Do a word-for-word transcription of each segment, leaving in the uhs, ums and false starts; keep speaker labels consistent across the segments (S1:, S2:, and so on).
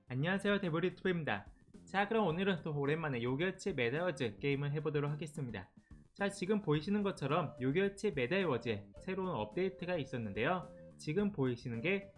S1: 안녕하세요, 데브리투브입니다. 자, 그럼 오늘은 또 오랜만에 요괴어치 메다워즈 게임을 해보도록 하겠습니다. 자, 지금 보이시는 것처럼 요괴어치 메다워즈에 새로운 업데이트가 있었는데요. 지금 보이시는 게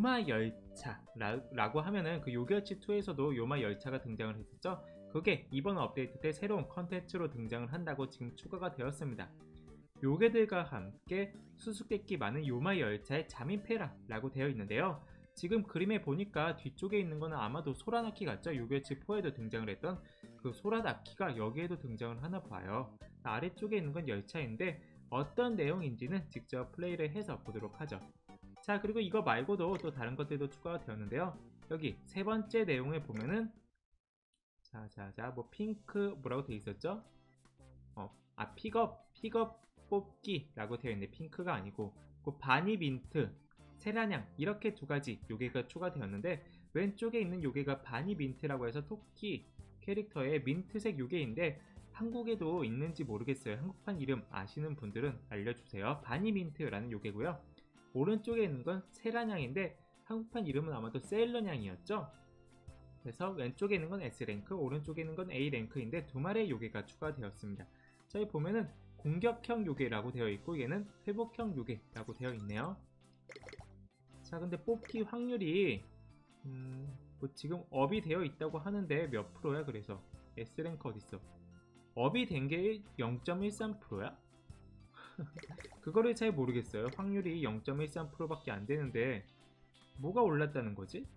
S1: 요마열차라고 하면은 그 요괴어치 투에서도 요마열차가 등장을 했었죠. 그게 이번 업데이트 때 새로운 컨텐츠로 등장을 한다고 지금 추가가 되었습니다. 요괴들과 함께 수수께끼 많은 요마열차에 잠입해라 라고 되어 있는데요. 지금 그림에 보니까 뒤쪽에 있는 거는 아마도 소라나키 같죠? 요괴치 포에도 등장을 했던 그 소라나키가 여기에도 등장을 하나 봐요. 아래쪽에 있는 건 열차인데 어떤 내용인지는 직접 플레이를 해서 보도록 하죠. 자, 그리고 이거 말고도 또 다른 것들도 추가가 되었는데요. 여기 세 번째 내용에 보면은 자자자 뭐 핑크 뭐라고 되어 있었죠? 어, 아 픽업 픽업 뽑기 라고 되어 있는데 핑크가 아니고 그 바니 민트 세라냥 이렇게 두 가지 요괴가 추가되었는데 왼쪽에 있는 요괴가 바니 민트라고 해서 토끼 캐릭터의 민트색 요괴인데 한국에도 있는지 모르겠어요. 한국판 이름 아시는 분들은 알려주세요. 바니 민트라는 요괴고요. 오른쪽에 있는 건 세라냥인데 한국판 이름은 아마도 세일러냥이었죠. 그래서 왼쪽에 있는 건 S랭크, 오른쪽에 있는 건 A랭크인데 두 마리의 요괴가 추가되었습니다. 자, 여기 보면은 공격형 요괴라고 되어 있고 얘는 회복형 요괴라고 되어 있네요. 자, 근데 뽑기 확률이 음, 뭐 지금 업이 되어 있다고 하는데 몇 프로야? 그래서 S랭크 어딨어? 업이 된 게 영 점 일삼 퍼센트야? 그거를 잘 모르겠어요. 확률이 영 점 일삼 퍼센트 밖에 안 되는데 뭐가 올랐다는 거지?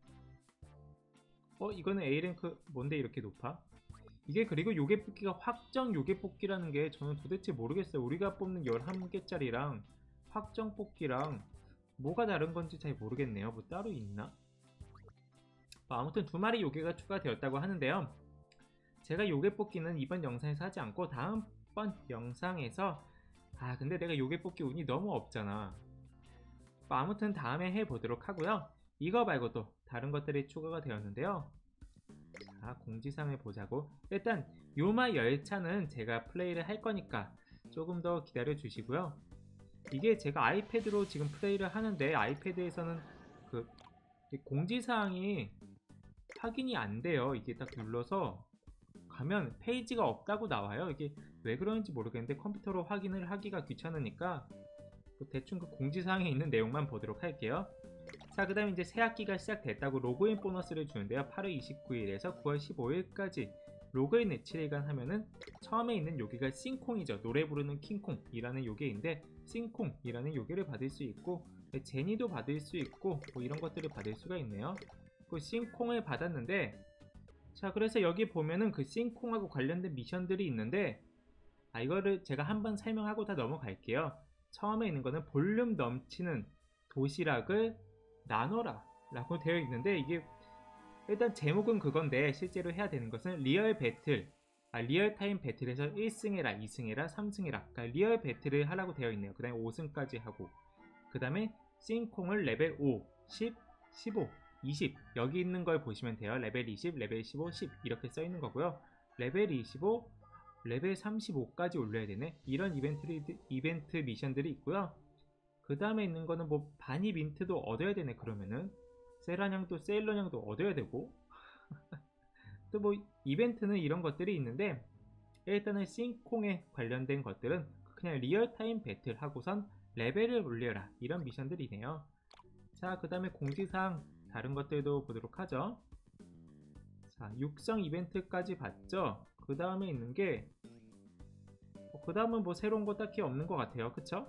S1: 어, 이거는 A랭크 뭔데 이렇게 높아? 이게 그리고 요괴 뽑기가 확정 요괴 뽑기라는 게 저는 도대체 모르겠어요. 우리가 뽑는 열한 개짜리랑 확정 뽑기랑 뭐가 다른 건지 잘 모르겠네요. 뭐 따로 있나? 뭐 아무튼 두 마리 요괴가 추가되었다고 하는데요. 제가 요괴 뽑기는 이번 영상에서 하지 않고 다음번 영상에서 아 근데 내가 요괴 뽑기 운이 너무 없잖아. 뭐 아무튼 다음에 해보도록 하고요. 이거 말고도 다른 것들이 추가가 되었는데요. 자, 공지사항을 보자고. 일단 요마 열차는 제가 플레이를 할 거니까 조금 더 기다려 주시고요. 이게 제가 아이패드로 지금 플레이를 하는데 아이패드에서는 그 공지사항이 확인이 안 돼요. 이게 딱 눌러서 가면 페이지가 없다고 나와요. 이게 왜 그런지 모르겠는데 컴퓨터로 확인을 하기가 귀찮으니까 뭐 대충 그 공지사항에 있는 내용만 보도록 할게요. 자, 그 다음에 이제 새 학기가 시작됐다고 로그인 보너스를 주는데요. 팔월 이십구일에서 구월 십오일까지 로그인 칠 일간 하면은 처음에 있는 요괴가 싱콩이죠. 노래 부르는 킹콩이라는 요괴인데 싱콩이라는 요괴를 받을 수 있고 제니도 받을 수 있고 뭐 이런 것들을 받을 수가 있네요. 그 싱콩을 받았는데 자, 그래서 여기 보면은 그 싱콩하고 관련된 미션들이 있는데 아 이거를 제가 한번 설명하고 다 넘어갈게요. 처음에 있는 거는 볼륨 넘치는 도시락을 나눠라 라고 되어 있는데 이게 일단 제목은 그건데 실제로 해야 되는 것은 리얼 배틀 아, 리얼타임 배틀에서 일 승 해라 이 승 해라 삼 승 해라 그러니까 리얼 배틀을 하라고 되어 있네요. 그 다음에 오 승까지 하고 그 다음에 싱콩을 레벨 오, 십, 십오, 이십 여기 있는 걸 보시면 돼요. 레벨 이십, 레벨 십오, 십 이렇게 써 있는 거고요. 레벨 이십오, 레벨 삼십오까지 올려야 되네. 이런 이벤트, 이벤트 미션들이 있고요. 그 다음에 있는 거는 뭐 바니 민트도 얻어야 되네. 그러면은 세라냥도 세일러냥도 얻어야 되고 또 뭐 이벤트는 이런 것들이 있는데 일단은 싱콩에 관련된 것들은 그냥 리얼타임 배틀 하고선 레벨을 올려라 이런 미션들이네요. 자, 그 다음에 공지사항 다른 것들도 보도록 하죠. 자, 육성 이벤트까지 봤죠. 그 다음에 있는 게 그 다음은 뭐 새로운 거 딱히 없는 것 같아요. 그쵸?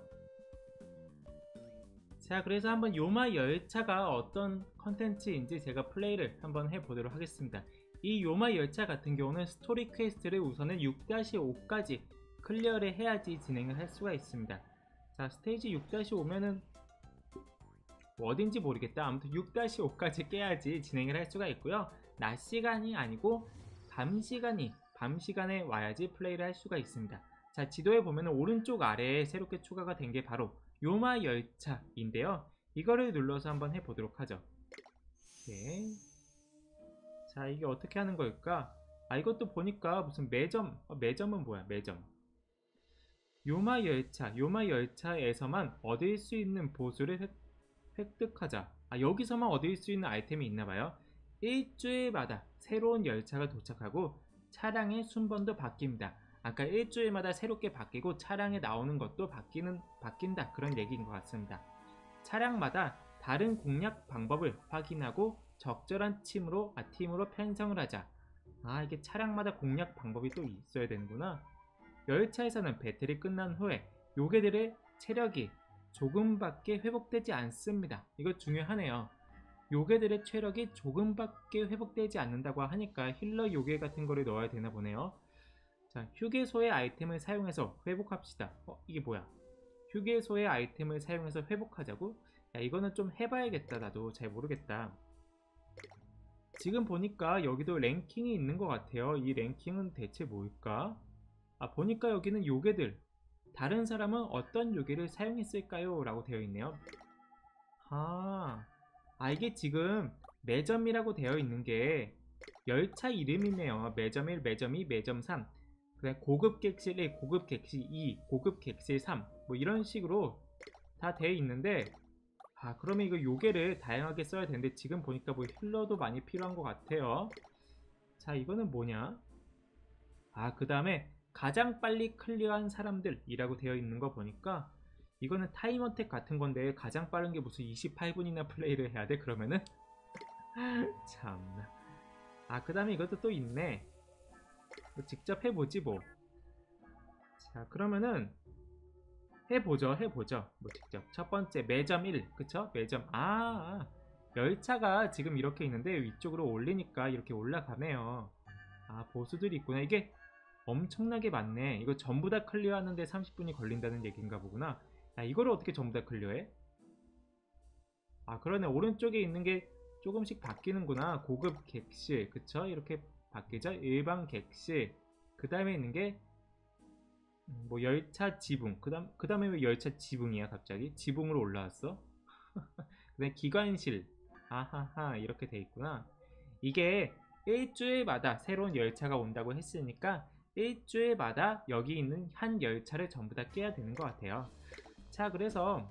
S1: 자, 그래서 한번 요마 열차가 어떤 컨텐츠인지 제가 플레이를 한번 해보도록 하겠습니다. 이 요마 열차 같은 경우는 스토리 퀘스트를 우선은 육 오까지 클리어를 해야지 진행을 할 수가 있습니다. 자, 스테이지 육 오면은 어딘지 모르겠다. 아무튼 육 오까지 깨야지 진행을 할 수가 있고요. 낮 시간이 아니고 밤 시간이 밤 시간에 와야지 플레이를 할 수가 있습니다. 자, 지도에 보면 오른쪽 아래에 새롭게 추가가 된 게 바로 요마 열차인데요. 이거를 눌러서 한번 해보도록 하죠. 네. 자, 이게 어떻게 하는 걸까? 아, 이것도 보니까 무슨 매점, 어, 매점은 뭐야? 매점. 요마 열차, 요마 열차에서만 얻을 수 있는 보수를 획, 획득하자. 아, 여기서만 얻을 수 있는 아이템이 있나봐요. 일주일마다 새로운 열차가 도착하고 차량의 순번도 바뀝니다. 아까 일주일마다 새롭게 바뀌고 차량에 나오는 것도 바뀌는, 바뀐다 그런 얘기인 것 같습니다. 차량마다 다른 공략 방법을 확인하고 적절한 팀으로, 아, 팀으로 편성을 하자. 아, 이게 차량마다 공략 방법이 또 있어야 되는구나. 열차에서는 배틀이 끝난 후에 요괴들의 체력이 조금밖에 회복되지 않습니다. 이거 중요하네요. 요괴들의 체력이 조금밖에 회복되지 않는다고 하니까 힐러 요괴 같은 거를 넣어야 되나 보네요. 자, 휴게소의 아이템을 사용해서 회복합시다. 어, 이게 뭐야? 휴게소의 아이템을 사용해서 회복하자고? 야, 이거는 좀 해봐야겠다. 나도 잘 모르겠다. 지금 보니까 여기도 랭킹이 있는 것 같아요. 이 랭킹은 대체 뭘까? 아, 보니까 여기는 요괴들. 다른 사람은 어떤 요괴를 사용했을까요? 라고 되어 있네요. 아, 아 이게 지금 매점이라고 되어 있는 게 열차 이름이네요. 매점 일, 매점 이, 매점 삼. 그다음 고급 객실 일, 고급 객실 이, 고급 객실 삼. 뭐 이런 식으로 다 되어 있는데, 아 그러면 이거 요괴를 다양하게 써야 되는데 지금 보니까 뭐 힐러도 많이 필요한 것 같아요. 자, 이거는 뭐냐? 아, 그 다음에 가장 빨리 클리어한 사람들이라고 되어 있는 거 보니까 이거는 타임어택 같은 건데 가장 빠른 게 무슨 이십팔 분이나 플레이를 해야 돼? 그러면은 참나. 아, 그 다음에 이것도 또 있네. 직접 해보지 뭐. 자, 그러면은 해보죠 해보죠 뭐 직접. 첫 번째 매점 일, 그쵸? 매점. 아, 아 열차가 지금 이렇게 있는데 위쪽으로 올리니까 이렇게 올라가네요. 아, 보수들이 있구나. 이게 엄청나게 많네. 이거 전부 다 클리어하는데 삼십 분이 걸린다는 얘기인가 보구나. 야, 이거를 어떻게 전부 다 클리어해? 아, 그러네. 오른쪽에 있는 게 조금씩 바뀌는구나. 고급 객실, 그쵸? 이렇게 바뀌죠. 일반 객실. 그 다음에 있는 게 뭐 열차 지붕. 그 다음, 그 다음에 왜 열차 지붕이야 갑자기? 지붕으로 올라왔어? 그 다음에 기관실. 아하하, 이렇게 돼 있구나. 이게 일주일마다 새로운 열차가 온다고 했으니까 일주일마다 여기 있는 한 열차를 전부 다 깨야 되는 것 같아요. 자, 그래서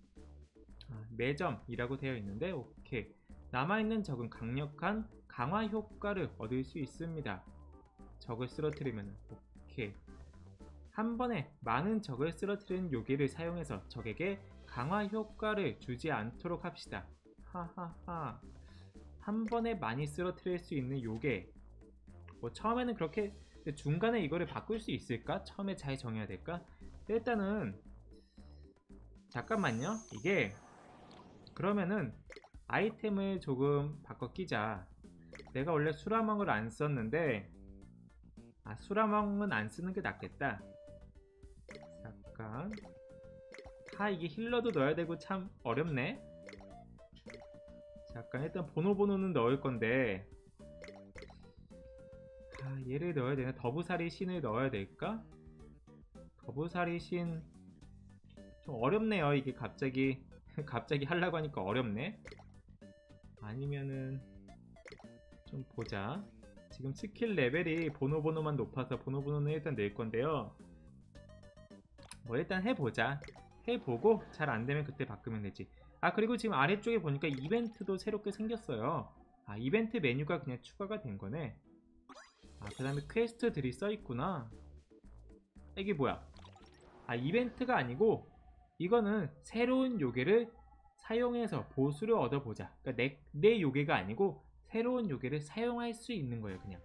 S1: 매점이라고 되어 있는데, 오케이. 남아있는 적은 강력한 강화 효과를 얻을 수 있습니다. 적을 쓰러뜨리면, 오케이. 한 번에 많은 적을 쓰러뜨리는 요괴를 사용해서 적에게 강화 효과를 주지 않도록 합시다. 하하하. 한 번에 많이 쓰러뜨릴 수 있는 요괴. 뭐 처음에는 그렇게, 중간에 이거를 바꿀 수 있을까? 처음에 잘 정해야 될까? 일단은 잠깐만요. 이게 그러면은 아이템을 조금 바꿔 끼자. 내가 원래 수라멍을 안 썼는데, 아, 수라멍은 안 쓰는 게 낫겠다. 잠깐. 아, 이게 힐러도 넣어야 되고 참 어렵네. 잠깐, 일단 보노보노는 넣을 건데, 아, 얘를 넣어야 되나? 더부살이 신을 넣어야 될까? 더부살이 신 좀 어렵네요. 이게 갑자기 갑자기 하려고 하니까 어렵네. 아니면은 좀 보자. 지금 스킬 레벨이 보노보노만 높아서 보노보노는 일단 낼 건데요. 뭐 일단 해보자. 해보고 잘 안되면 그때 바꾸면 되지. 아, 그리고 지금 아래쪽에 보니까 이벤트도 새롭게 생겼어요. 아, 이벤트 메뉴가 그냥 추가가 된 거네. 아, 그 다음에 퀘스트들이 써있구나. 이게 뭐야? 아, 이벤트가 아니고 이거는 새로운 요괴를 사용해서 보수를 얻어보자. 그러니까 내, 내 요괴가 아니고 새로운 요괴를 사용할 수 있는 거예요, 그냥.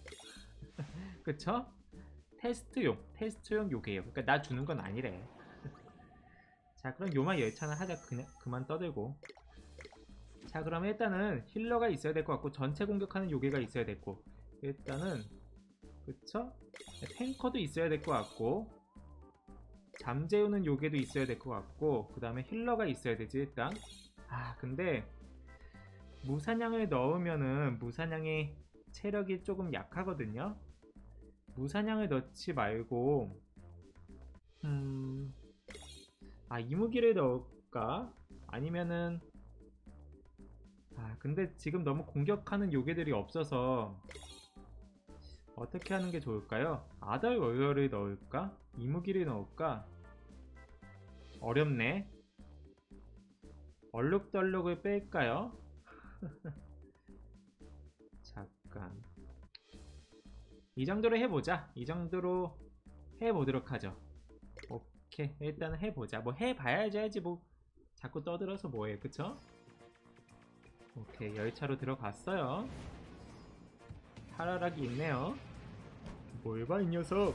S1: 그쵸? 테스트용, 테스트용 요괴예요. 그러니까 나 주는 건 아니래. 자, 그럼 요마 열차는 하자. 그냥 그만 떠들고. 자, 그럼 일단은 힐러가 있어야 될 것 같고 전체 공격하는 요괴가 있어야 됐고, 일단은 그쵸? 탱커도 있어야 될 것 같고, 잠재우는 요괴도 있어야 될 것 같고, 그 다음에 힐러가 있어야 되지 일단. 아, 근데 무사냥을 넣으면은 무사냥이 체력이 조금 약하거든요. 무사냥을 넣지 말고 음... 아, 이무기를 넣을까? 아니면은, 아 근데 지금 너무 공격하는 요괴들이 없어서 어떻게 하는 게 좋을까요? 아달 월요를 넣을까? 이무기를 넣을까? 어렵네. 얼룩덜룩을 뺄까요? 이 정도로 해보자. 이 정도로 해보도록 하죠. 오케이, 일단 해보자. 뭐 해봐야지 하지 뭐 자꾸 떠들어서 뭐해, 그쵸? 오케이, 열차로 들어갔어요. 타라락이 있네요. 뭘 봐, 이 녀석.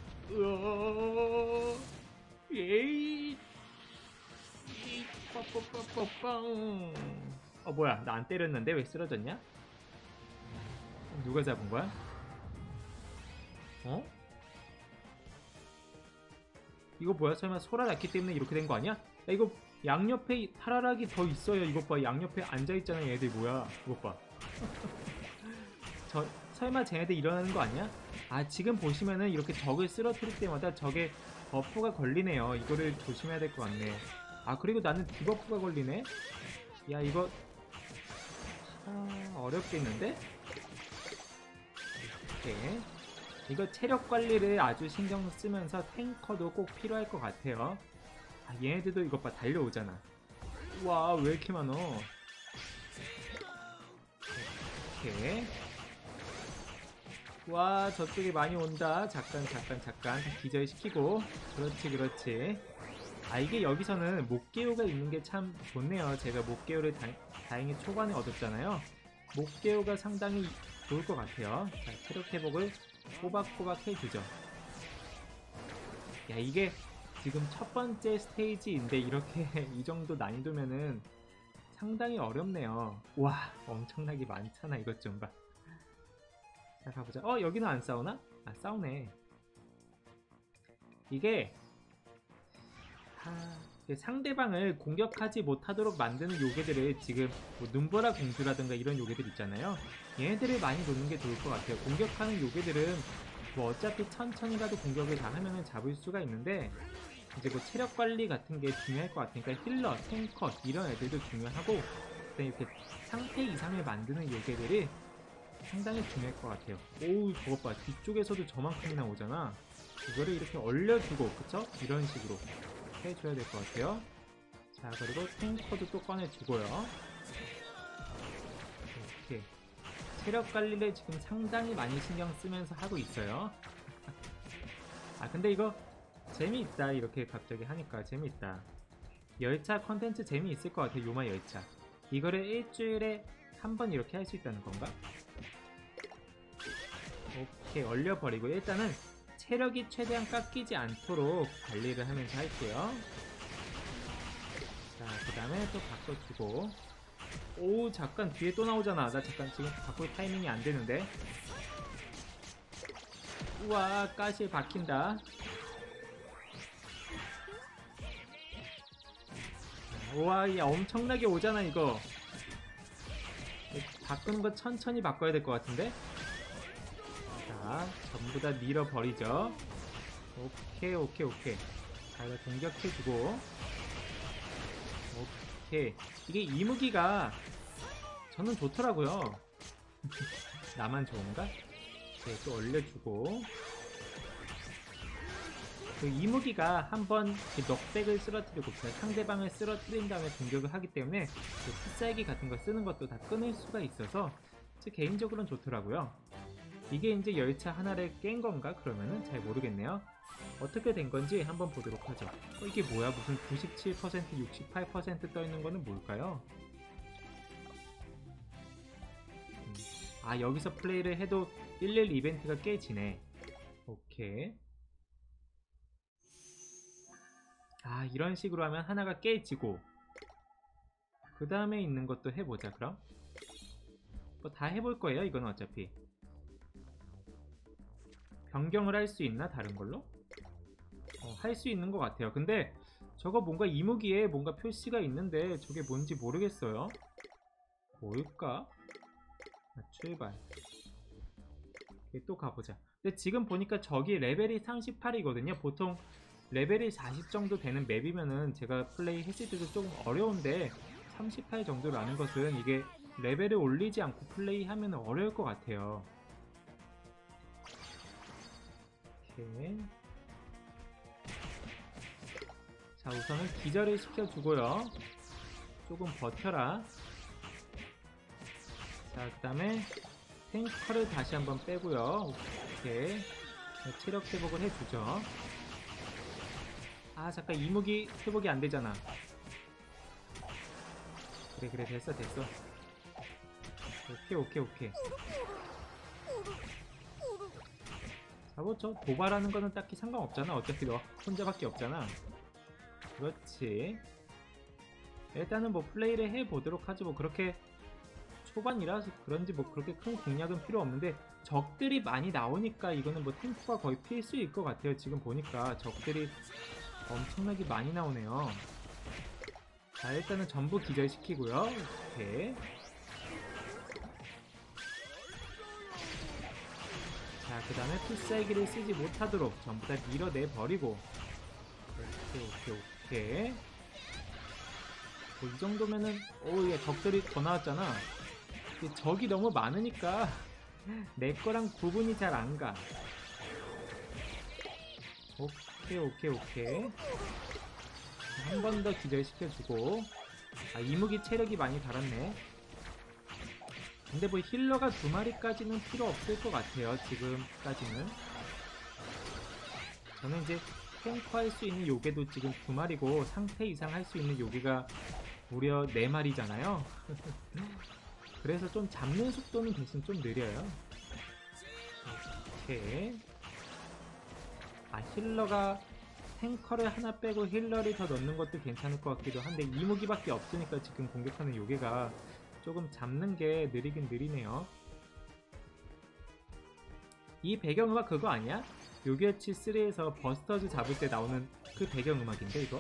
S1: 으어, 예이, 빠빠빠빠빵. 어, 뭐야, 나 안 때렸는데 왜 쓰러졌냐? 누가 잡은 거야? 어? 이거 뭐야? 설마 소라 났기 때문에 이렇게 된 거 아니야? 야, 이거 양옆에 타라락이 더 있어요. 이것 봐, 양옆에 앉아있잖아. 얘들 뭐야? 이것 봐. 저 설마 쟤네들 일어나는 거 아니야? 아, 지금 보시면은 이렇게 적을 쓰러뜨릴 때마다 적에 버프가 걸리네요. 이거를 조심해야 될 것 같네. 아, 그리고 나는 디버프가 걸리네? 야, 이거 아, 어렵겠는데? 이렇게 이거 체력 관리를 아주 신경 쓰면서 탱커도 꼭 필요할 것 같아요. 아, 얘네들도 이것 봐, 달려오잖아. 와, 왜 이렇게 많어? 이렇게. 와, 저쪽에 많이 온다. 잠깐 잠깐 잠깐 기절시키고. 그렇지 그렇지. 아, 이게 여기서는 목개우가 있는 게 참 좋네요. 제가 목개우를 다, 다행히 초반에 얻었잖아요. 목개우가 상당히 좋을 것 같아요. 자, 체력 회복을 꼬박꼬박 해주죠. 야, 이게 지금 첫 번째 스테이지인데 이렇게 이 정도 난이도면은 상당히 어렵네요. 와, 엄청나게 많잖아. 이것 좀 봐. 자, 가보자. 어, 여기는 안 싸우나? 아, 싸우네. 이게 아, 상대방을 공격하지 못하도록 만드는 요괴들을 지금 뭐 눈보라 공주라든가 이런 요괴들 있잖아요. 얘네들을 많이 놓는 게 좋을 것 같아요. 공격하는 요괴들은 뭐 어차피 천천히라도 공격을 다 하면은 잡을 수가 있는데 이제 뭐 체력 관리 같은 게 중요할 것 같으니까 힐러, 탱커 이런 애들도 중요하고 그다음에 이렇게 상태 이상을 만드는 요괴들이 상당히 중요할 것 같아요. 오우, 저것 봐. 뒤쪽에서도 저만큼이나 오잖아. 이거를 이렇게 얼려주고, 그쵸? 이런 식으로 해줘야 될 것 같아요. 자, 그리고 탱커도 또 꺼내주고요. 이렇게 체력 관리를 지금 상당히 많이 신경 쓰면서 하고 있어요. 아, 근데 이거 재미있다. 이렇게 갑자기 하니까 재미있다. 열차 컨텐츠 재미있을 것 같아. 요마 열차. 이거를 일주일에 한 번 이렇게 할 수 있다는 건가? 오케이, 얼려버리고 일단은 체력이 최대한 깎이지 않도록 관리를 하면서 할게요. 자, 그 다음에 또 바꿔주고. 오, 잠깐 뒤에 또 나오잖아. 나 잠깐 지금 바꿀 타이밍이 안 되는데. 우와, 가시에 박힌다. 우와, 야, 엄청나게 오잖아 이거. 바꾸는 거 천천히 바꿔야 될 것 같은데. 자, 전부 다 밀어버리죠. 오케이 오케이 오케이. 자, 이거 공격해주고. 오케이. 이게 이무기가 저는 좋더라고요. 나만 좋은가? 네, 또 올려주고. 그 이무기가 한번 넉백을 쓰러뜨리고 상대방을 쓰러뜨린 다음에 공격을 하기 때문에 그 필살기 같은 거 쓰는 것도 다 끊을 수가 있어서 제 개인적으로는 좋더라고요. 이게 이제 열차 하나를 깬 건가? 그러면은 잘 모르겠네요. 어떻게 된 건지 한번 보도록 하죠. 어, 이게 뭐야? 무슨 구십칠 퍼센트, 육십팔 퍼센트 떠 있는 거는 뭘까요? 음. 아, 여기서 플레이를 해도 일일 이벤트가 깨지네. 오케이. 아, 이런 식으로 하면 하나가 깨지고 그 다음에 있는 것도 해보자. 그럼 뭐 다 해볼 거예요. 이건 어차피 변경을 할 수 있나? 다른 걸로? 어, 할 수 있는 것 같아요. 근데 저거 뭔가 이무기에 뭔가 표시가 있는데 저게 뭔지 모르겠어요. 뭘까? 아, 출발. 또 가보자. 근데 지금 보니까 저기 레벨이 삼십팔이거든요. 보통 레벨이 사십 정도 되는 맵이면은 제가 플레이 했을 때도 조금 어려운데 삼십팔 정도라는 것은 이게 레벨을 올리지 않고 플레이하면 어려울 것 같아요. 오케이. 자, 우선은 기절을 시켜주고요. 조금 버텨라. 자, 그 다음에 탱커를 다시 한번 빼고요. 오케이. 자, 체력 회복을 해주죠. 아 잠깐 이무기 회복이 안되잖아. 그래 그래 됐어 됐어. 오케이 오케이 오케이. 자 뭐 저 도발하는 거는 딱히 상관없잖아. 어차피 너 혼자밖에 없잖아. 그렇지. 일단은 뭐 플레이를 해보도록 하지. 뭐 그렇게 초반이라서 그런지 뭐 그렇게 큰 공략은 필요 없는데, 적들이 많이 나오니까 이거는 뭐 템포가 거의 필수일 것 같아요. 지금 보니까 적들이 엄청나게 많이 나오네요. 자 일단은 전부 기절시키고요. 오케이. 자 그 다음에 필살기를 쓰지 못하도록 전부 다 밀어내버리고. 오케이 오케이 오케이. 뭐 이 정도면은 오예 적들이 더 나왔잖아. 적이 너무 많으니까 내 거랑 구분이 잘 안 가. 오케이 오케이 오케이. 한 번 더 기절시켜주고. 아 이무기 체력이 많이 달았네. 근데 뭐 힐러가 두 마리까지는 필요 없을 것 같아요. 지금까지는. 저는 이제 탱커 할 수 있는 요괴도 지금 두 마리고 상태 이상 할 수 있는 요괴가 무려 네 마리잖아요. 그래서 좀 잡는 속도는 대신 좀 느려요. 오케이. 아 힐러가 탱커를 하나 빼고 힐러를 더 넣는 것도 괜찮을 것 같기도 한데 이무기밖에 없으니까 지금 공격하는 요괴가 조금 잡는 게 느리긴 느리네요. 이 배경음악 그거 아니야? 요괴치 쓰리에서 버스터즈 잡을 때 나오는 그 배경음악인데 이거?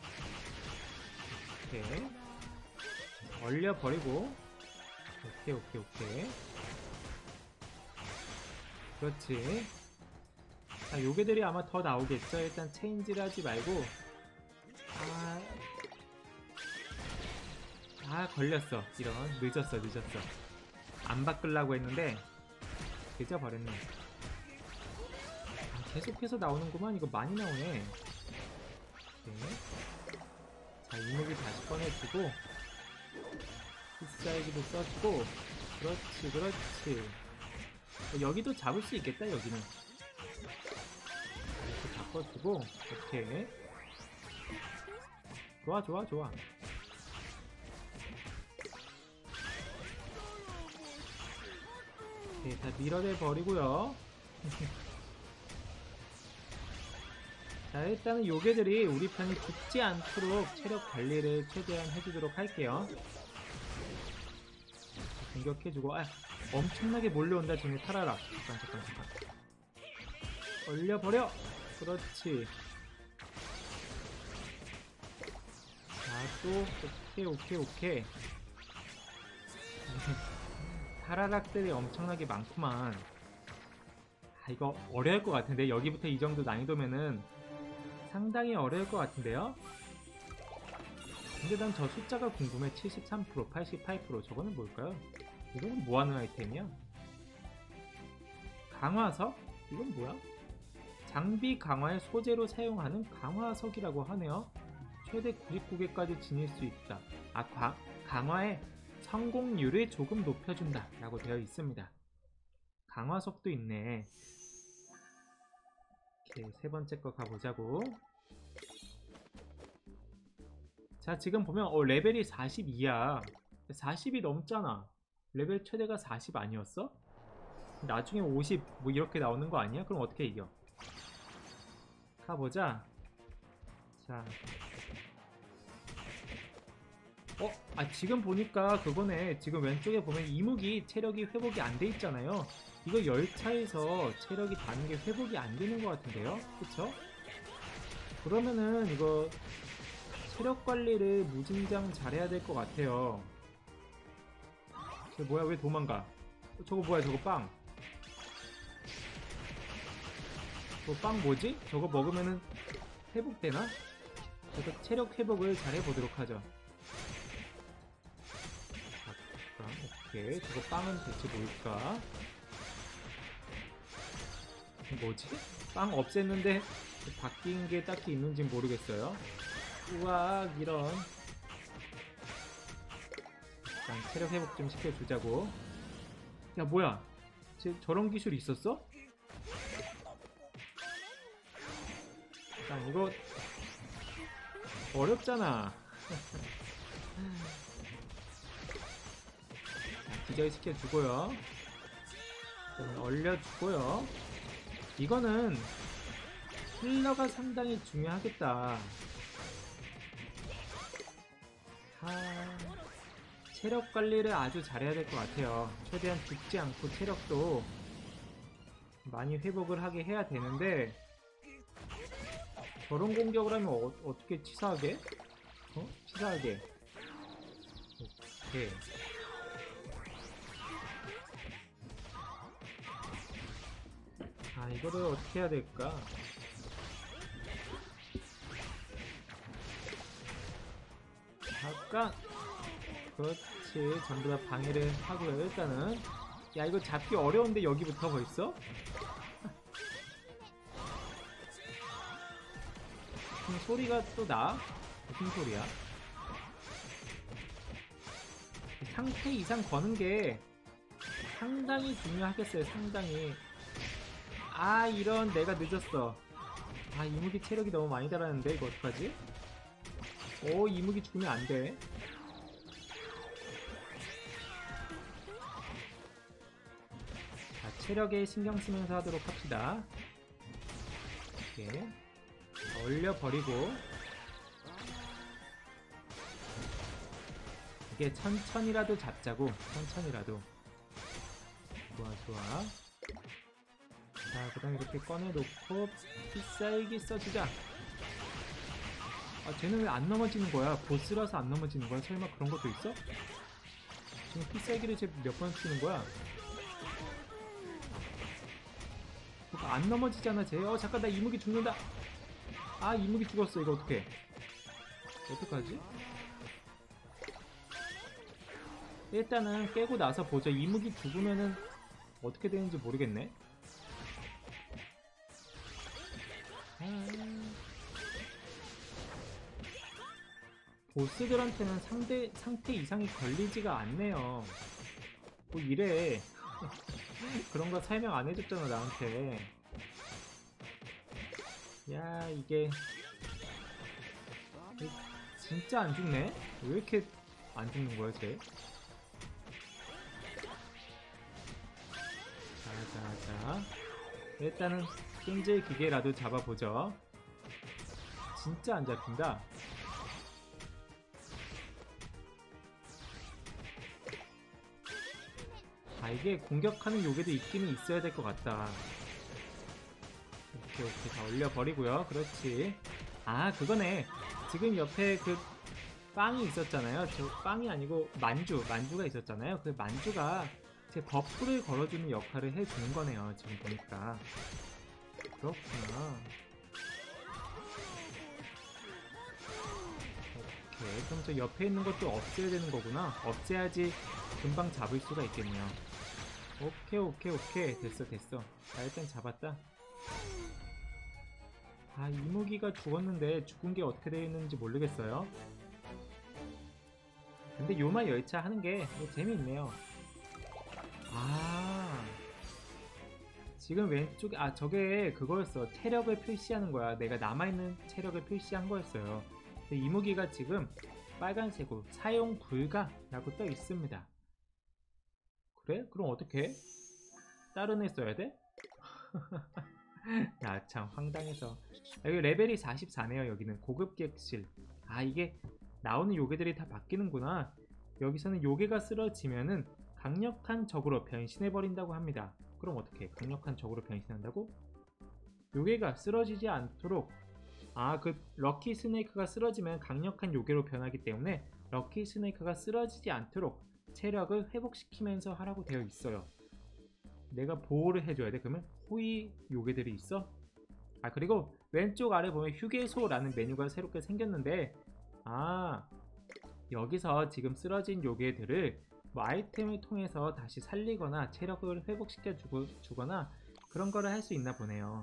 S1: 오케이. 얼려버리고. 오케이 오케이 오케이. 그렇지. 자 요괴들이 아마 더 나오겠죠. 일단 체인지를 하지 말고. 아, 아 걸렸어. 이런 늦었어 늦었어. 안 바꾸려고 했는데 늦어버렸네. 아, 계속해서 나오는구만. 이거 많이 나오네. 오케이. 자 이목이 다시 꺼내주고 필살기도 써주고. 그렇지 그렇지. 어, 여기도 잡을 수 있겠다. 여기는 이렇게 바꿔주고. 오케이 좋아 좋아 좋아. 오케이 다 밀어내 버리고요. 자 일단은 요괴들이 우리 편이 죽지 않도록 체력 관리를 최대한 해주도록 할게요. 공격해주고. 아 엄청나게 몰려온다. 쟤네 타라락. 잠깐 잠깐 잠깐. 얼려버려. 그렇지. 자 또 오케이 오케이 오케이. 타라락들이 엄청나게 많구만. 아 이거 어려울 것 같은데. 여기부터 이 정도 난이도면은 상당히 어려울 것 같은데요. 근데 난 저 숫자가 궁금해. 칠십삼 퍼센트 팔십팔 퍼센트 저거는 뭘까요? 이건 뭐하는 아이템이야? 강화석? 이건 뭐야? 장비 강화의 소재로 사용하는 강화석이라고 하네요. 최대 구십구 개까지 지닐 수 있다. 아 과, 강화의 성공률을 조금 높여준다 라고 되어 있습니다. 강화석도 있네. 오케이 세 번째 거 가보자고. 자 지금 보면 어, 레벨이 사십이야. 사십이 넘잖아. 레벨 최대가 사십 아니었어? 나중에 오십 뭐 이렇게 나오는 거 아니야? 그럼 어떻게 이겨? 가보자. 자 어? 아 지금 보니까 그거네. 지금 왼쪽에 보면 이무기 체력이 회복이 안 돼 있잖아요. 이거 열차에서 체력이 다는 게 회복이 안 되는 것 같은데요? 그쵸? 그러면은 이거 체력 관리를 무진장 잘해야 될 것 같아요. 저 뭐야 왜 도망가? 저거 뭐야 저거 빵. 저거 빵 뭐지? 저거 먹으면은 회복되나? 그래서 체력 회복을 잘 해보도록 하죠. 잠깐 오케이. 저거 빵은 대체 뭘까? 뭐지? 빵 없앴는데 바뀐 게 딱히 있는지 모르겠어요. 우와 이런. 일단 체력 회복 좀 시켜주자고. 야 뭐야 쟤 저런 기술이 있었어? 잠깐 이거 어렵잖아. 기절시켜주고요. 얼려주고요. 이거는 힐러가 상당히 중요하겠다. 아, 체력 관리를 아주 잘해야 될 것 같아요. 최대한 죽지 않고 체력도 많이 회복을 하게 해야 되는데, 저런 공격을 하면 어, 어떻게 치사하게? 어? 치사하게. 오케이. 아, 이거를 어떻게 해야 될까? 잠깐! 그렇지. 전부 다 방해를 하고요. 일단은. 야, 이거 잡기 어려운데 여기부터 벌써? 무슨 소리가 또 나? 무슨 소리야? 상태 이상 거는 게 상당히 중요하겠어요. 상당히. 아, 이런. 내가 늦었어. 아, 이무기 체력이 너무 많이 달았는데 이거 어떡하지? 오, 이무기 죽으면 안돼. 자, 체력에 신경 쓰면서 하도록 합시다. 이렇게 얼려버리고, 이게 천천히라도 잡자고. 천천히라도. 좋아 좋아. 자, 그 다음에 이렇게 꺼내놓고 필살기 써주자. 아, 쟤는 왜 안 넘어지는 거야? 보스라서 안 넘어지는 거야? 설마 그런 것도 있어? 지금 필살기를 쟤 몇 번 쓰는 거야? 안 넘어지잖아 쟤. 어, 잠깐, 나 이무기 죽는다. 아, 이무기 죽었어. 이거 어떡해? 어떡하지? 일단은 깨고 나서 보자. 이무기 죽으면은 어떻게 되는지 모르겠네. 아... 보스들한테는 상대, 상태 이상이 걸리지가 않네요. 뭐 이래. 그런 거 설명 안 해줬잖아 나한테. 야, 이게 진짜 안 죽네? 왜 이렇게 안 죽는 거야 쟤? 자자자, 일단은 끈질 기계라도 잡아보죠. 진짜 안 잡힌다. 아, 이게 공격하는 요괴도 있기는 있어야 될 것 같다. 오케이 오케이, 다 올려버리고요. 그렇지. 아, 그거네. 지금 옆에 그 빵이 있었잖아요. 저 빵이 아니고 만주, 만주가 있었잖아요. 그 만주가 제 버프를 걸어주는 역할을 해주는 거네요. 지금 보니까. 그렇구나. 오케이, 그럼 저 옆에 있는 것도 없애야 되는 거구나. 없애야지 금방 잡을 수가 있겠네요. 오케이 오케이 오케이, 됐어 됐어. 자, 일단 잡았다. 아, 이무기가 죽었는데 죽은 게 어떻게 되어 있는지 모르겠어요. 근데 요마 열차 하는 게 재미있네요. 아, 지금 왼쪽에, 아, 저게 그거였어. 체력을 표시하는 거야. 내가 남아있는 체력을 표시한 거였어요. 근데 이무기가 지금 빨간색으로 사용 불가 라고 떠 있습니다. 그래? 그럼 어떻게? 다른 애 써야 돼? 야, 참 황당해서. 여기 레벨이 사십사네요. 여기는 고급 객실. 아, 이게 나오는 요괴들이 다 바뀌는구나. 여기서는 요괴가 쓰러지면은 강력한 적으로 변신해버린다고 합니다. 그럼 어떻게? 강력한 적으로 변신한다고? 요괴가 쓰러지지 않도록, 아, 그 럭키 스네이크가 쓰러지면 강력한 요괴로 변하기 때문에 럭키 스네이크가 쓰러지지 않도록 체력을 회복시키면서 하라고 되어 있어요. 내가 보호를 해줘야 돼? 그러면 호위 요괴들이 있어? 아, 그리고 왼쪽 아래 보면 휴게소라는 메뉴가 새롭게 생겼는데, 아, 여기서 지금 쓰러진 요괴들을 뭐 아이템을 통해서 다시 살리거나 체력을 회복시켜 주고, 주거나 그런 거를 할 수 있나 보네요.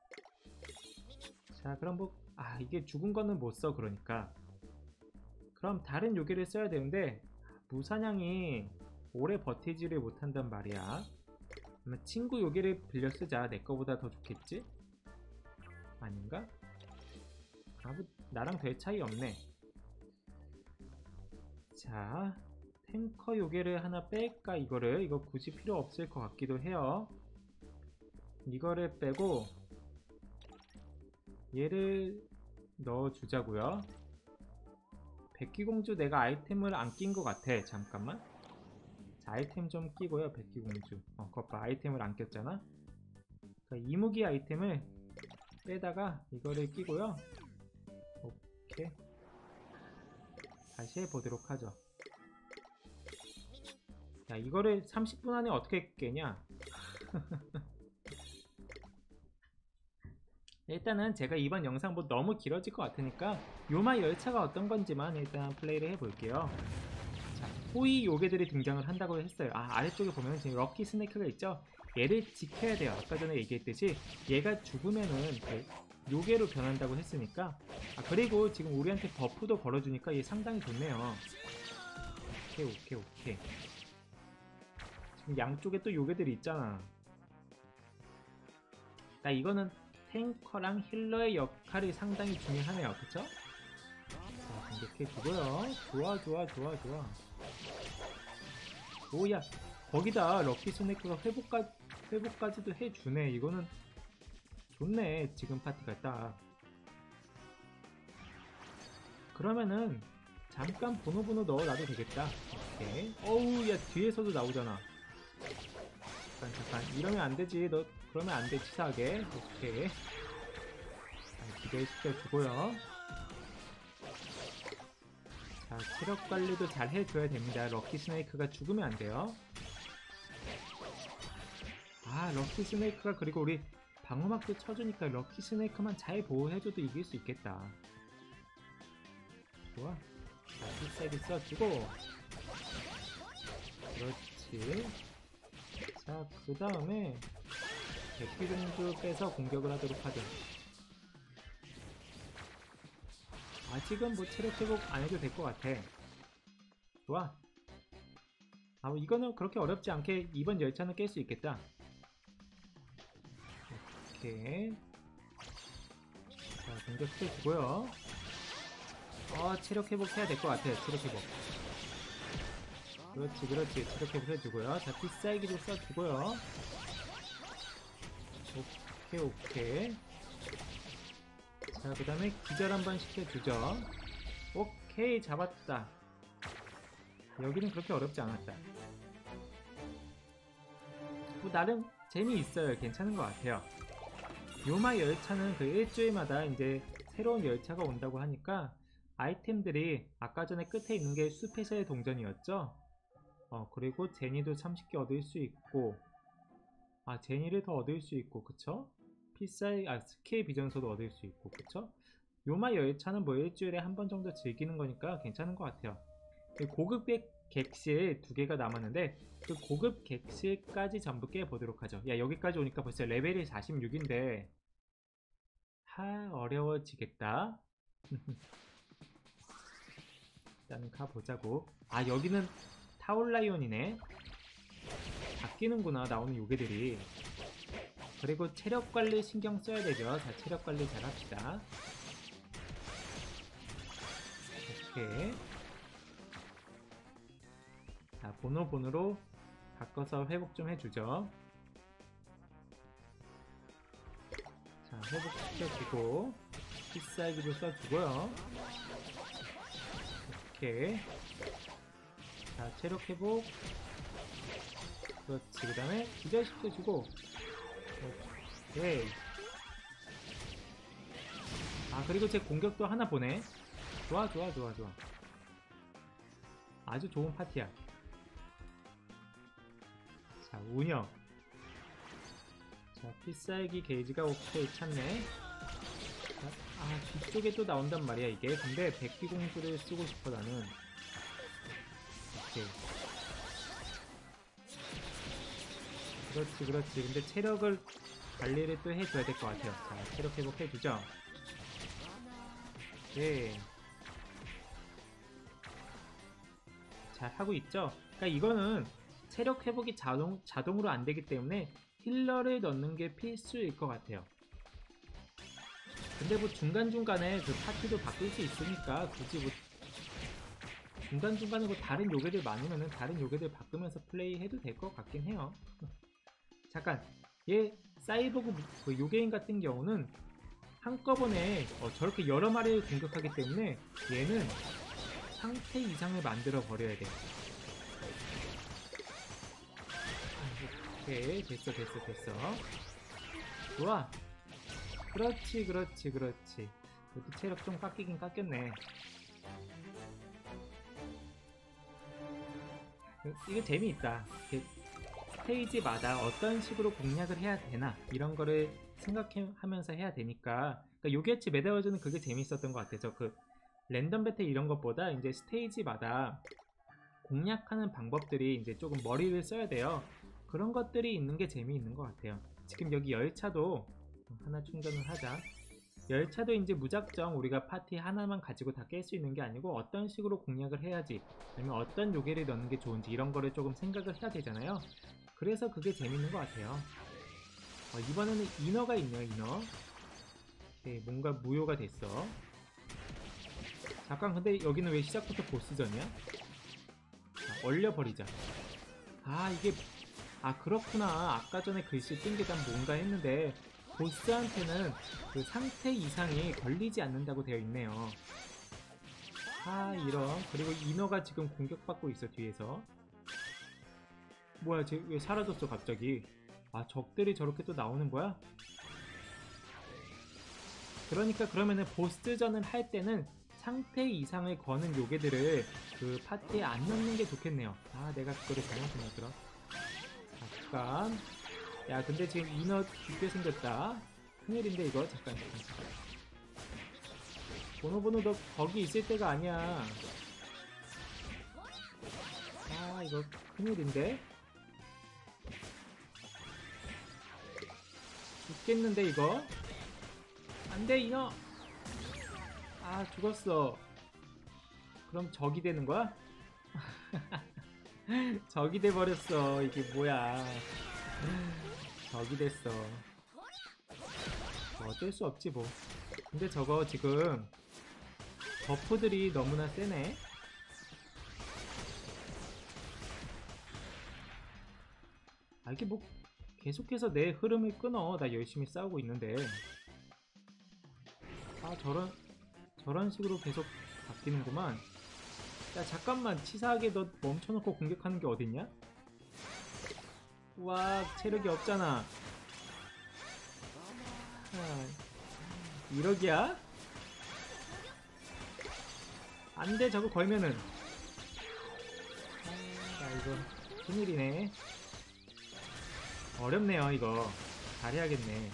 S1: 자, 그럼 뭐, 아, 이게 죽은 거는 못 써. 그러니까 그럼 다른 요괴를 써야 되는데 무사냥이 오래 버티지를 못한단 말이야. 친구 요괴를 빌려 쓰자. 내 거보다 더 좋겠지? 아닌가? 아, 뭐 나랑 별 차이 없네. 자, 탱커 요괴를 하나 뺄까? 이거를 이거 굳이 필요 없을 것 같기도 해요. 이거를 빼고 얘를 넣어주자고요. 백기공주 내가 아이템을 안 낀 것 같아. 잠깐만. 자, 아이템 좀 끼고요. 백기공주. 어, 그것 봐. 아이템을 안 꼈잖아. 그러니까 이무기 아이템을 빼다가 이거를 끼고요. 오케이. 다시 해보도록 하죠. 야, 이거를 삼십 분 안에 어떻게 깨냐? 일단은 제가 이번 영상 뭐 너무 길어질 것 같으니까 요마 열차가 어떤 건지만 일단 플레이를 해볼게요. 자, 호위 요괴들이 등장을 한다고 했어요. 아, 아래쪽에 보면 지금 럭키 스네이크가 있죠? 얘를 지켜야 돼요. 아까 전에 얘기했듯이 얘가 죽으면은 그 요괴로 변한다고 했으니까. 아, 그리고 지금 우리한테 버프도 걸어주니까 얘 상당히 좋네요. 오케이 오케이 오케이. 지금 양쪽에 또 요괴들이 있잖아. 나 이거는 탱커랑 힐러의 역할이 상당히 중요하네요. 그쵸? 자, 공격해주고요. 좋아 좋아 좋아 좋아. 오야, 거기다 럭키 스네이크가 회복까, 회복까지도 해주네. 이거는 좋네. 지금 파티가 딱. 그러면은 잠깐 번호번호 넣어놔도 되겠다. 오케이. 어우, 야, 뒤에서도 나오잖아. 잠깐 잠깐, 이러면 안되지. 너 그러면 안돼. 치사하게. 오케이. 자, 기대시켜주고요. 자, 체력관리도 잘 해줘야 됩니다. 럭키 스네이크가 죽으면 안돼요. 아, 럭키 스네이크가, 그리고 우리 방어막도 쳐주니까 럭키 스네이크만 잘 보호해줘도 이길 수 있겠다. 좋아. 자, 필살기 써주고. 그렇지. 자, 그 다음에 백기공주 빼서 공격을 하도록 하죠. 아직은 뭐 체력 회복 안해도 될 것 같아. 좋아. 아, 뭐 이거는 그렇게 어렵지 않게 이번 열차는 깰 수 있겠다. 오케이. 자, 공격해주고요. 어, 체력 회복해야 될 것 같아요. 체력 회복. 그렇지 그렇지. 체력 회복 해주고요. 자, 필살기도 써주고요. 오케이 오케이. 자, 그 다음에 기절 한번 시켜주죠. 오케이, 잡았다. 여기는 그렇게 어렵지 않았다. 뭐 나름 재미있어요. 괜찮은 것 같아요. 요마 열차는 그 일주일마다 이제 새로운 열차가 온다고 하니까 아이템들이 아까 전에 끝에 있는 게 스페셜 동전이었죠. 어, 그리고 제니도 삼십 개 얻을 수 있고, 아, 제니를 더 얻을 수 있고, 그쵸? 필살, 아, 스킬 비전소도 얻을 수 있고, 그쵸? 요마 열차는 뭐 일주일에 한 번 정도 즐기는 거니까 괜찮은 것 같아요. 고급 객실 두 개가 남았는데 그 고급 객실까지 전부 깨보도록 하죠. 야, 여기까지 오니까 벌써 레벨이 사십육인데 하, 어려워지겠다. 일단 가보자고. 아, 여기는 타올라이온이네. 바뀌는구나, 나오는 요괴들이. 그리고 체력관리 신경 써야 되죠. 자, 체력관리 잘 합시다. 오케이. 자, 번호 번호로 바꿔서 회복 좀 해주죠. 자, 회복시켜주고 필살기도 써주고요. 오케이. 자, 체력 회복. 그렇지. 그 다음에 기절시켜주고. 오케이. 아, 그리고 제 공격도 하나 보네. 좋아 좋아 좋아 좋아. 아주 좋은 파티야. 자, 운영. 자, 필살기 게이지가 오케이. 찾네. 자, 아, 뒤쪽에 또 나온단 말이야 이게. 근데 백기공주를 쓰고 싶어 나는. 오케이. 그렇지 그렇지. 근데 체력을 관리를 또 해줘야 될 것 같아요. 자, 체력 회복해주죠. 예. 잘 하고 있죠. 그러니까 이거는 체력 회복이 자동, 자동으로 안 되기 때문에 힐러를 넣는 게 필수일 것 같아요. 근데 뭐 중간중간에 그 파티도 바꿀 수 있으니까 굳이 뭐 중간중간에 뭐 다른 요괴들 많으면은 다른 요괴들 바꾸면서 플레이 해도 될 것 같긴 해요. 잠깐, 얘 사이보그 그 요괴인 같은 경우는 한꺼번에 어, 저렇게 여러 마리를 공격하기 때문에 얘는 상태 이상을 만들어 버려야 돼. 오케이, 됐어 됐어 됐어. 좋아. 그렇지 그렇지 그렇지. 그래도 체력 좀 깎이긴 깎였네. 이거 재미있다. 스테이지마다 어떤 식으로 공략을 해야 되나 이런 거를 생각하면서 해야 되니까, 그러니까 요게치 메다워즈는 그게 재밌었던 것 같아요. 저 그 랜덤 배틀 이런 것보다 이제 스테이지마다 공략하는 방법들이 이제 조금 머리를 써야 돼요. 그런 것들이 있는 게 재미있는 것 같아요. 지금 여기 열차도 하나 충전을 하자. 열차도 이제 무작정 우리가 파티 하나만 가지고 다 깰 수 있는 게 아니고 어떤 식으로 공략을 해야지, 아니면 어떤 요괴를 넣는 게 좋은지 이런 거를 조금 생각을 해야 되잖아요. 그래서 그게 재밌는 것 같아요. 어, 이번에는 인어가 있네요. 인어. 오케이, 뭔가 무효가 됐어. 잠깐, 근데 여기는 왜 시작부터 보스전이야? 자, 얼려버리자. 아, 이게 아 그렇구나. 아까 전에 글씨 뜬 게 난 뭔가 했는데 보스한테는 그 상태 이상이 걸리지 않는다고 되어 있네요. 아 이런. 그리고 인어가 지금 공격받고 있어 뒤에서. 뭐야, 쟤 왜 사라졌어 갑자기? 아, 적들이 저렇게 또 나오는 거야? 그러니까 그러면은 보스전을 할 때는 상태 이상을 거는 요괴들을 그 파티에 안 넣는 게 좋겠네요. 아, 내가 그거를 잘못했나 그럼. 잠깐. 야, 근데 지금 인어 죽게 생겼다. 큰일인데 이거. 잠깐. 보노보노 너 거기 있을 때가 아니야. 아, 이거 큰일인데. 죽겠는데 이거. 안돼 인어. 아, 죽었어. 그럼 적이 되는 거야? 적이 돼버렸어. 이게 뭐야. 적이 됐어. 뭐 어쩔 수 없지 뭐. 근데 저거 지금 버프들이 너무나 세네. 아, 이게 뭐 계속해서 내 흐름을 끊어. 나 열심히 싸우고 있는데. 아, 저런 저런 식으로 계속 바뀌는구만. 야, 잠깐만. 치사하게 너 멈춰놓고 공격하는 게 어딨냐? 와, 체력이 없잖아. 아, 이러기야? 안돼, 저거 걸면은. 아, 이거 큰일이네. 어렵네요 이거. 잘해야겠네.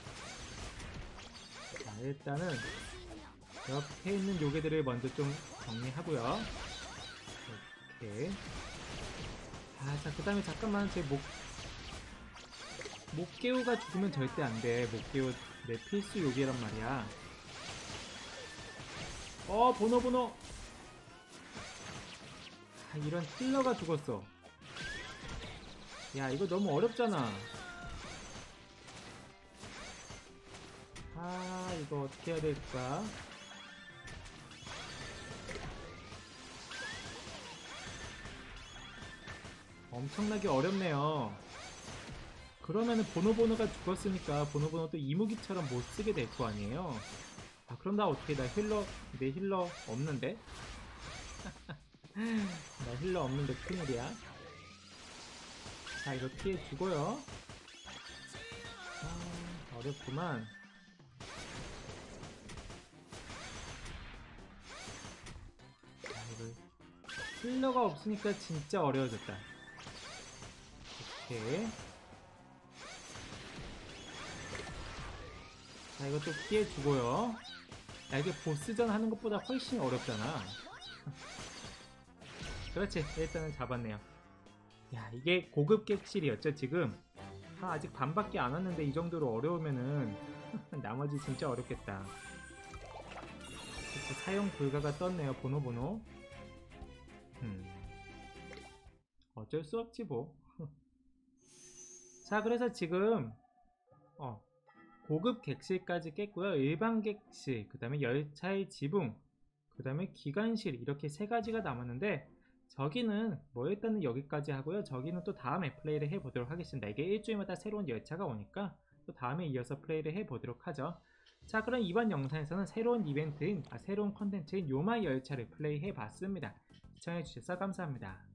S1: 자, 일단은 옆에 있는 요괴들을 먼저 좀 정리하고요. 이렇게. 아, 자, 그 다음에 잠깐만. 제 목 목개우가 죽으면 절대 안돼. 목개우 내 필수 요괴란 말이야. 어, 보노보노. 아, 이런 힐러가 죽었어. 야, 이거 너무 어렵잖아. 아, 이거 어떻게 해야 될까? 엄청나게 어렵네요. 그러면은 보노보노가 죽었으니까 보노보노 또 이무기처럼 못 쓰게 될 거 아니에요? 아, 그럼 나 어떻게, 나 힐러, 내 힐러 없는데? 나 힐러 없는데 큰일이야. 자, 이거 피해 주고요. 아, 어렵구만. 자, 이거 힐러가 없으니까 진짜 어려워졌다. 오케이. 자, 이것도 피해 주고요. 야, 이게 보스전 하는 것보다 훨씬 어렵잖아. 그렇지, 일단은 잡았네요. 야, 이게 고급 객실이었죠 지금. 아, 아직 반밖에 안 왔는데 이 정도로 어려우면은 나머지 진짜 어렵겠다. 그치, 사용 불가가 떴네요. 보노보노. 음, 어쩔 수 없지 뭐. 자, 그래서 지금 어 고급 객실까지 깼고요. 일반 객실, 그 다음에 열차의 지붕, 그 다음에 기관실, 이렇게 세 가지가 남았는데 저기는 뭐 일단은 여기까지 하고요. 저기는 또 다음에 플레이를 해보도록 하겠습니다. 이게 일주일마다 새로운 열차가 오니까 또 다음에 이어서 플레이를 해보도록 하죠. 자, 그럼 이번 영상에서는 새로운 이벤트인, 아, 새로운 컨텐츠인 요마이 열차를 플레이해 봤습니다. 시청해주셔서 감사합니다.